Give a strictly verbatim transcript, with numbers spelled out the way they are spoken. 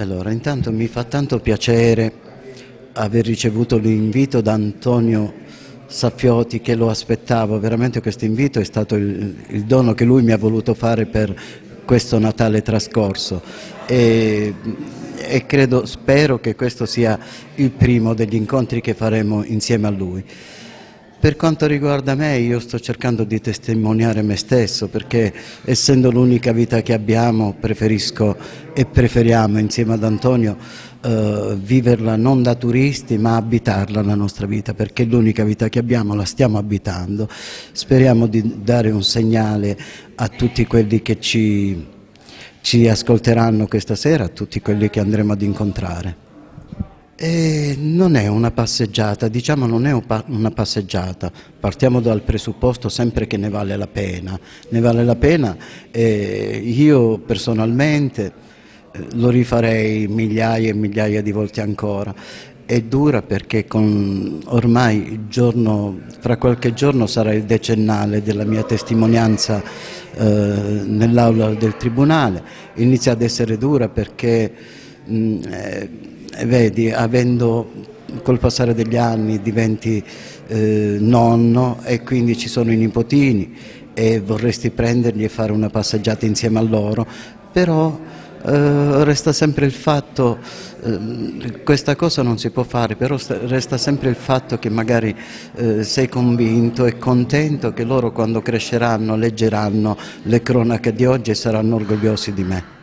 Allora, intanto mi fa tanto piacere aver ricevuto l'invito da Antonio Saffioti, che lo aspettavo. Veramente questo invito è stato il, il dono che lui mi ha voluto fare per questo Natale trascorso e, e credo, spero che questo sia il primo degli incontri che faremo insieme a lui. Per quanto riguarda me, io sto cercando di testimoniare me stesso, perché essendo l'unica vita che abbiamo, preferisco e preferiamo insieme ad Antonio eh, viverla non da turisti, ma abitarla la nostra vita, perché è l'unica vita che abbiamo, la stiamo abitando. Speriamo di dare un segnale a tutti quelli che ci, ci ascolteranno questa sera, a tutti quelli che andremo ad incontrare. E non è una passeggiata, diciamo non è una passeggiata, partiamo dal presupposto sempre che ne vale la pena, ne vale la pena e io personalmente lo rifarei migliaia e migliaia di volte ancora. È dura perché con, ormai il giorno, fra qualche giorno sarà il decennale della mia testimonianza eh, nell'aula del tribunale, inizia ad essere dura perché mh, eh, vedi, avendo col passare degli anni diventi eh, nonno e quindi ci sono i nipotini e vorresti prenderli e fare una passeggiata insieme a loro, però eh, resta sempre il fatto, eh, questa cosa non si può fare, però resta sempre il fatto che magari eh, sei convinto e contento che loro quando cresceranno leggeranno le cronache di oggi e saranno orgogliosi di me.